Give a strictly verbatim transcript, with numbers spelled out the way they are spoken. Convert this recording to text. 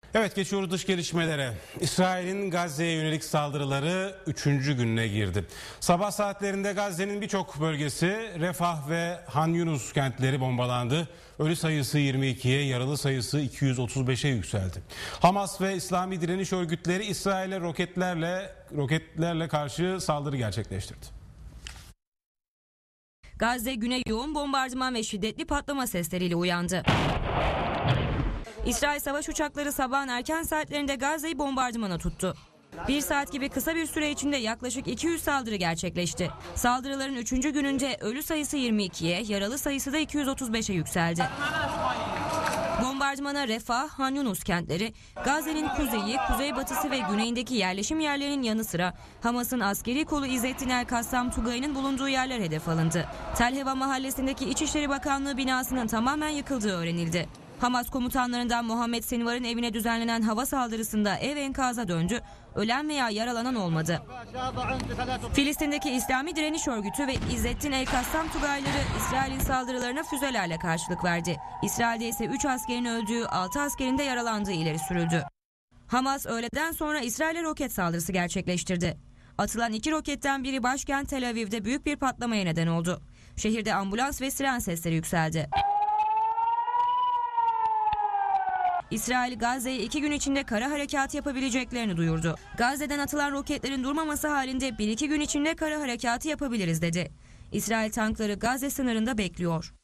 Evet, geçiyoruz dış gelişmelere. İsrail'in Gazze'ye yönelik saldırıları üçüncü gününe girdi. Sabah saatlerinde Gazze'nin birçok bölgesi Refah ve Han Yunus kentleri bombalandı. Ölü sayısı yirmi ikiye, yaralı sayısı iki yüz otuz beşe yükseldi. Hamas ve İslami direniş örgütleri İsrail'e roketlerle roketlerle karşı saldırı gerçekleştirdi. Gazze güne yoğun bombardıman ve şiddetli patlama sesleriyle uyandı. İsrail savaş uçakları sabahın erken saatlerinde Gazze'yi bombardımana tuttu. Bir saat gibi kısa bir süre içinde yaklaşık iki yüz saldırı gerçekleşti. Saldırıların üçüncü gününde ölü sayısı yirmi ikiye, yaralı sayısı da iki yüz otuz beşe yükseldi. Bombardımana Refah, Han Yunus kentleri, Gazze'nin kuzeyi, kuzeybatısı ve güneyindeki yerleşim yerlerinin yanı sıra Hamas'ın askeri kolu İzzettin El-Kassam Tugay'ın bulunduğu yerler hedef alındı. Tel Heva mahallesindeki İçişleri Bakanlığı binasının tamamen yıkıldığı öğrenildi. Hamas komutanlarından Muhammed Senvar'ın evine düzenlenen hava saldırısında ev enkaza döndü, ölen veya yaralanan olmadı. Filistin'deki İslami Direniş Örgütü ve İzzettin El-Kassam Tugayları İsrail'in saldırılarına füzelerle karşılık verdi. İsrail'de ise üç askerin öldüğü, altı askerin de yaralandığı ileri sürüldü. Hamas öğleden sonra İsrail'e roket saldırısı gerçekleştirdi. Atılan iki roketten biri başkent Tel Aviv'de büyük bir patlamaya neden oldu. Şehirde ambulans ve siren sesleri yükseldi. İsrail, Gazze'ye iki gün içinde kara harekatı yapabileceklerini duyurdu. Gazze'den atılan roketlerin durmaması halinde bir iki gün içinde kara harekatı yapabiliriz dedi. İsrail tankları Gazze sınırında bekliyor.